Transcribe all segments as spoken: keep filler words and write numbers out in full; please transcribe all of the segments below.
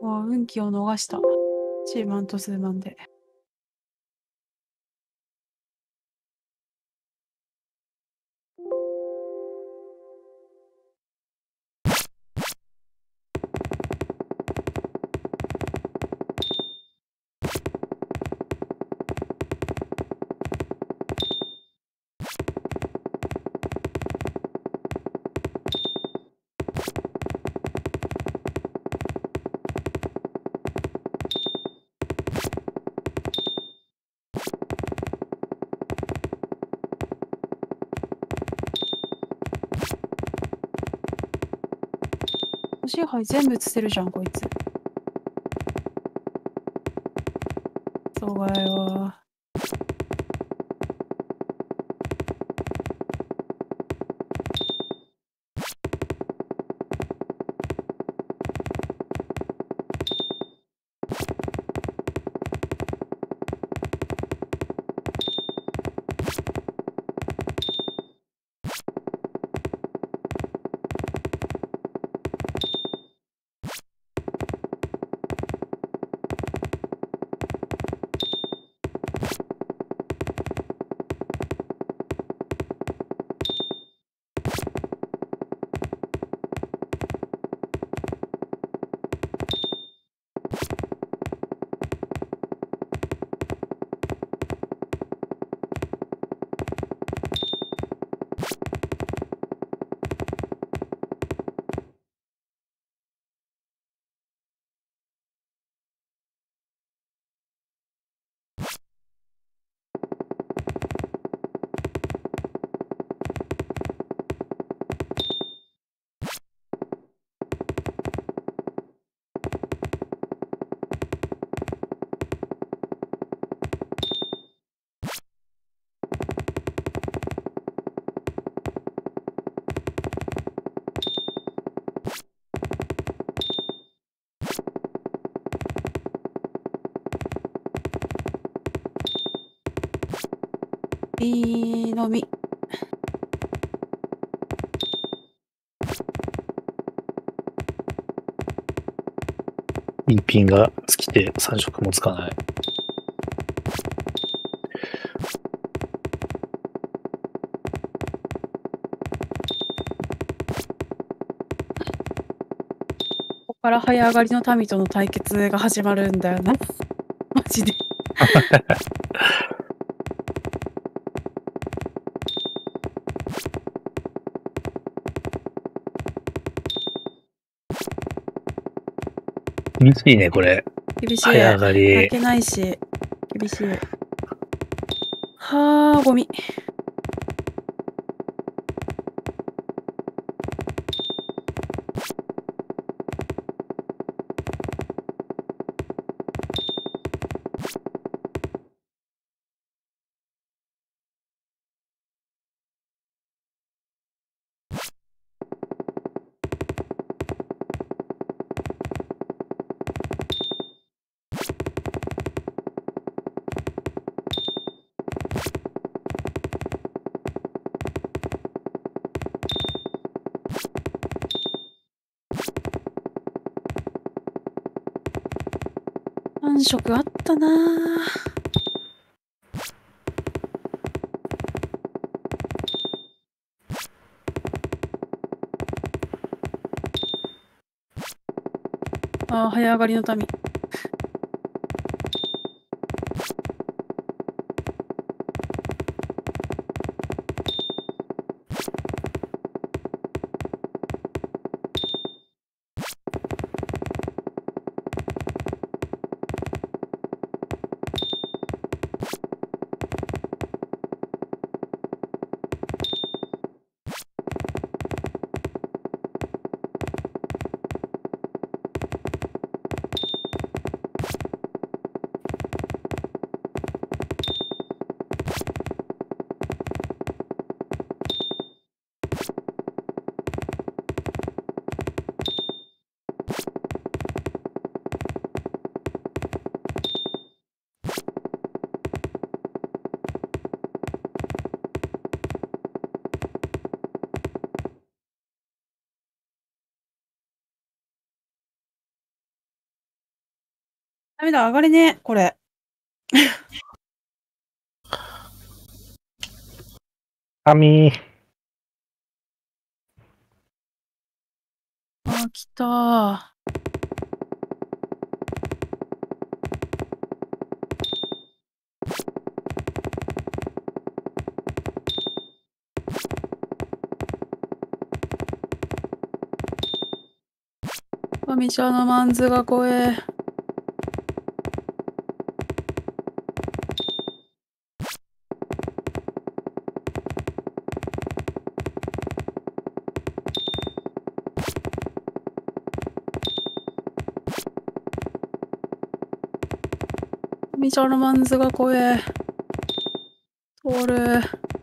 ああ、運気を逃した。チーマンと数万で。支配全部捨てるじゃん、こいつ。そうがよ。いいのみ。 一品が尽きて三食もつかない。 ここから早上がりの民との対決が始まるんだよな。マジで。 厳しいね、これ。 厳しい。 早上がり。 負けないし、厳しい。はあ、ゴミ。さん食あったなぁ。ああ、早上がりの民。 ダメだ、上がれねえ、これ。 紙。 あ、来たー。神ちゃんのマンズが怖え。神ちゃんのマンズが怖え。通る。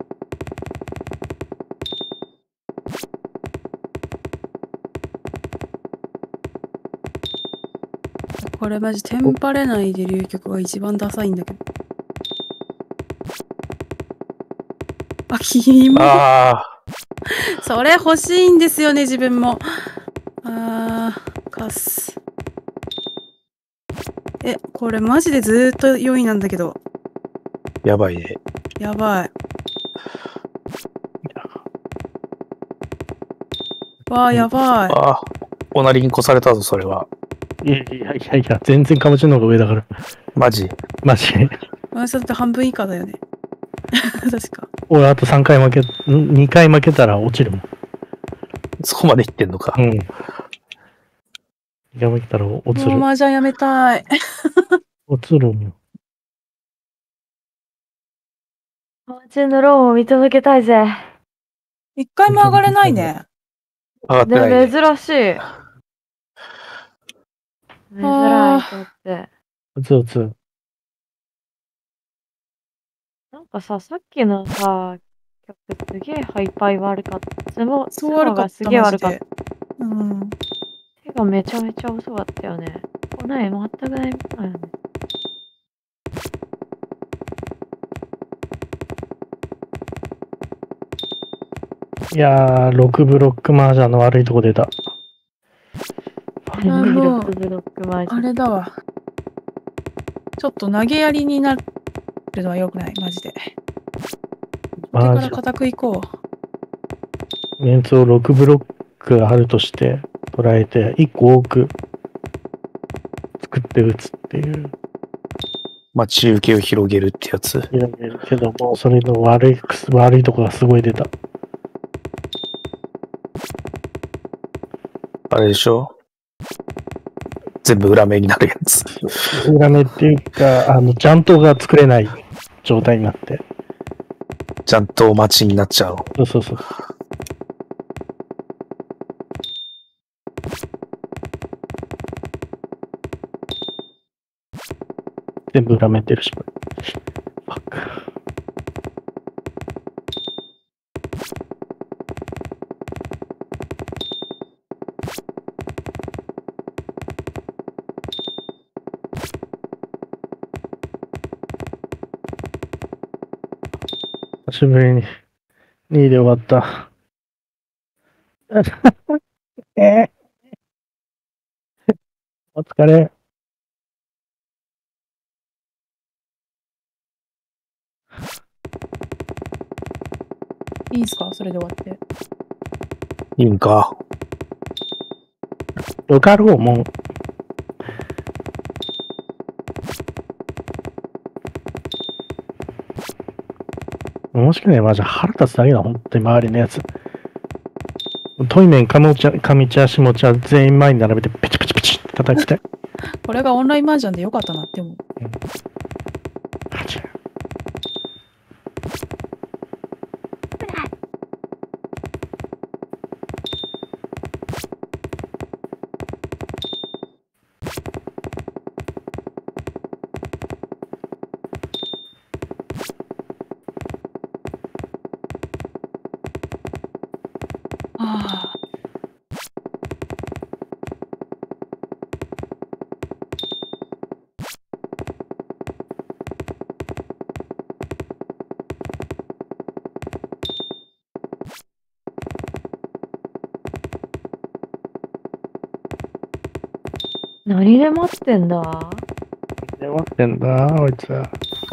これマジテンパれないで流曲が一番ダサいんだけど。あ、キモ。 ああ。 それ欲しいんですよね、自分も。あー、カス。え、これマジでずーっとよいなんだけど。 やばいね。 やばい。わあ、やばい。 ああ。おなりに越されたぞ、それは。 いやいやいやいや、全然かぼちゃの方が上だから。 マジ。 マジ。 私だって半分以下だよね。確か。 俺あとさんかい負け、んにかい負けたら落ちるもん。 そこまで言ってんのか。 うん。にかい負けたら落ちる。 もう麻雀やめたい。 落ちるもん。 マーチンのローンを見届けたいぜ。 一回も上がれないね。 上がってない、ね。 ね、珍しい。珍い人って。 うつうつ。 なんかさ、さっきのさ、曲すげえハイパイ悪かった。ツモ、 そう悪かった、 ツモがすげえ悪かっマジで。うん。 た。手がめちゃめちゃ遅かったよね。こない全くないみたいよね。 いやー、ろくブロックマージャンの悪いとこ出た。 あのロックブロックマージャンあれだわ。ちょっと投げやりになるのは良くない、マジで。これからマージャン。 固くいこう。 メンツをろくブロックあるとして捉えて、いっこ多く作って打つっていう。 待ち受けを広げるってやつ。 いやいやけども、それの悪い、悪いとこがすごい出た。 あれでしょ、全部裏目になるやつ。 裏目っていうか、あの、ジャントが作れない状態になって。 ちゃんと待ちになっちゃう。 そうそうそう。全部裏目ってるし、これ。ファック。久しぶりににいで終わった。えー、お疲れ。 いいんすか、それで終わって。 いいんか。 よかろう、もう。もしくはマジ腹立つだけだ、本当に周りのやつ。トイメン、カモチャ、カミチャ、シモチャ、全員前に並べて、ペチペチペチって叩きたい。 これがオンラインマージャンでよかったなって思う。 マジああ。 何で待ってんだで待ってんだ、こいつは。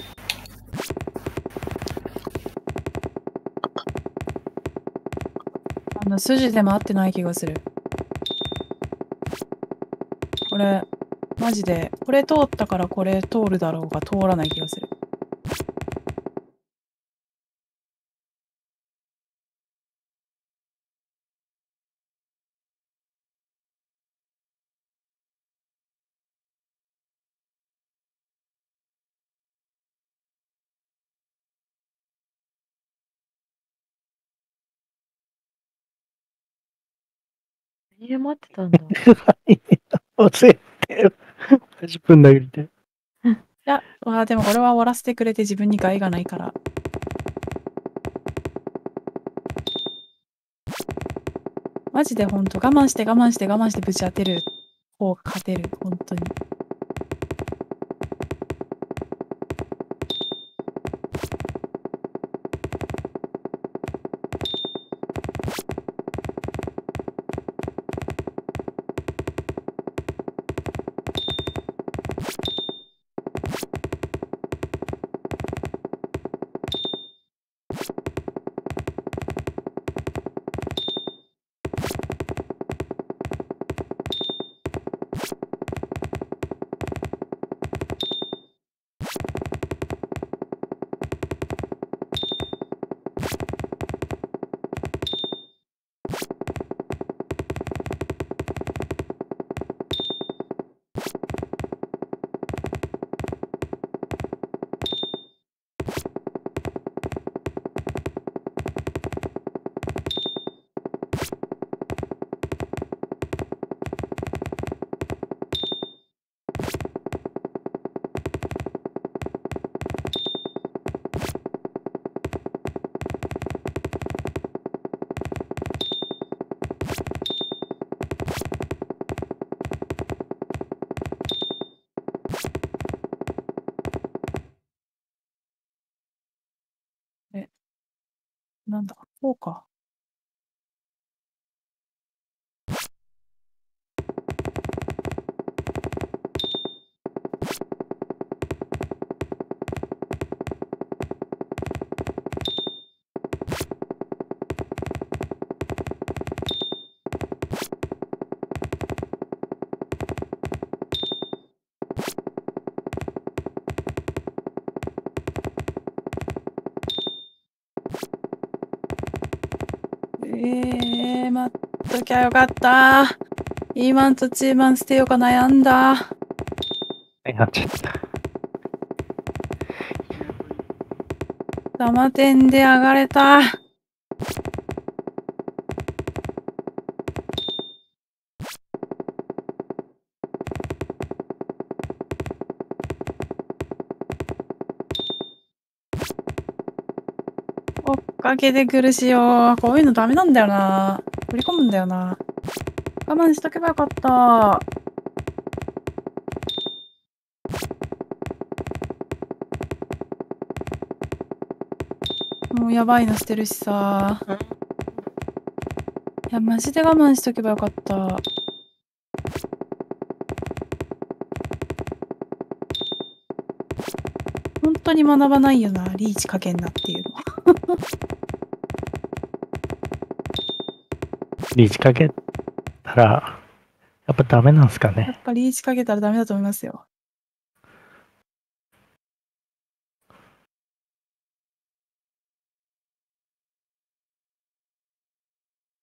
あの、筋でも合ってない気がする。これ、マジで、これ通ったからこれ通るだろうが通らない気がする。 何で待ってたんだ。 教えてよ。自分殴りて。 いや、まあでもこれは終わらせてくれて自分に害がないから。マジでほんと我慢して我慢して我慢してぶち当てる方が勝てる、本当に。なんだ、こうか。えー、待っときゃよかった。イーマンとチーマン捨てようか悩んだ。 はい、なっちゃった。 玉点で上がれた。追っかけてくるしよ。こういうのダメなんだよな。振り込むんだよな。我慢しとけばよかった。もうやばいのしてるしさ。いや、マジで我慢しとけばよかった。本当に学ばないよな、リーチかけんなっていうの。 リーチかけたら、やっぱダメなんすかやっね。 ぱリーチかけたらダメだと思いますよ。